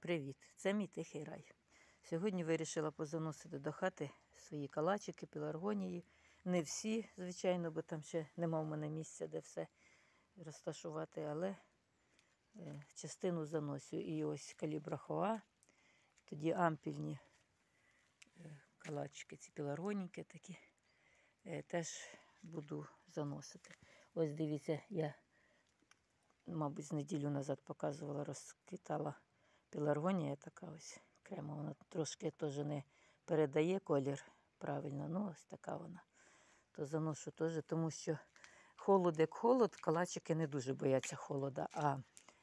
Привіт! Це мій тихий рай. Сьогодні вирішила позаносити до хати свої калачики, пеларгонії. Не всі, звичайно, бо там ще нема в мене місця, де все розташувати, але частину заносю. І ось калібрахоа, тоді ампільні калачики, ці пеларгоніки такі, теж буду заносити. Ось дивіться, я, мабуть, з неділю назад показувала, розквітала пеларгонія така ось крема. Вона трошки теж не передає колір правильно, ну ось така вона. То заношу теж, тому що холод як холод, калачики не дуже бояться холода, а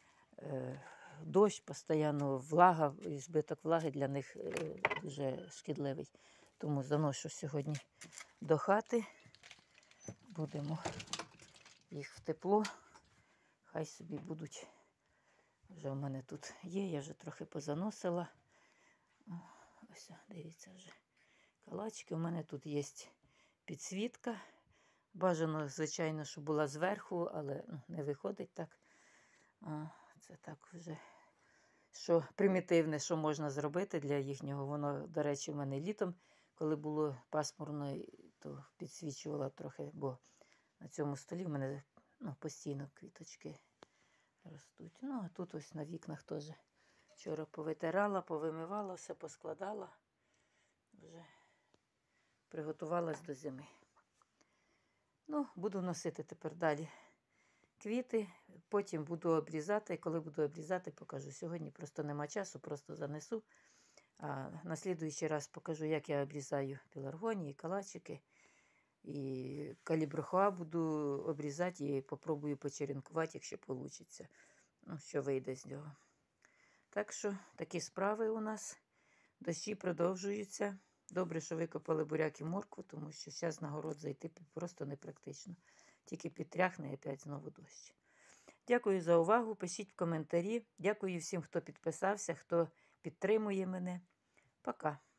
дощ, постійно влага, і збиток влаги для них дуже шкідливий. Тому заношу сьогодні до хати. Будемо їх в тепло. Хай собі будуть. Вже в мене тут є, я вже трохи позаносила. Ось, дивіться вже калачики. У мене тут є підсвітка. Бажано, звичайно, щоб була зверху, але не виходить так. Це так вже, що примітивне, що можна зробити для їхнього. Воно, до речі, в мене літом, коли було пасмурно, то підсвічувала трохи, бо на цьому столі в мене постійно квіточки ростуть. Ну, а тут ось на вікнах теж вчора повитирала, повимивала, все поскладала. Вже приготувалась до зими. Ну, буду носити тепер далі квіти, потім буду обрізати. Коли буду обрізати, покажу. Сьогодні просто нема часу, просто занесу. А на слідуючий раз покажу, як я обрізаю пеларгонії, калачики. І калібрахоа буду обрізати і попробую почеренкувати, якщо вийде. Ну, що вийде з нього. Так що такі справи у нас. Дощі продовжуються. Добре, що викопали буряк і моркву, тому що зараз на город зайти просто непрактично. Тільки підтряхне і опять знову дощ. Дякую за увагу. Пишіть в коментарі. Дякую всім, хто підписався, хто підтримує мене. Пока.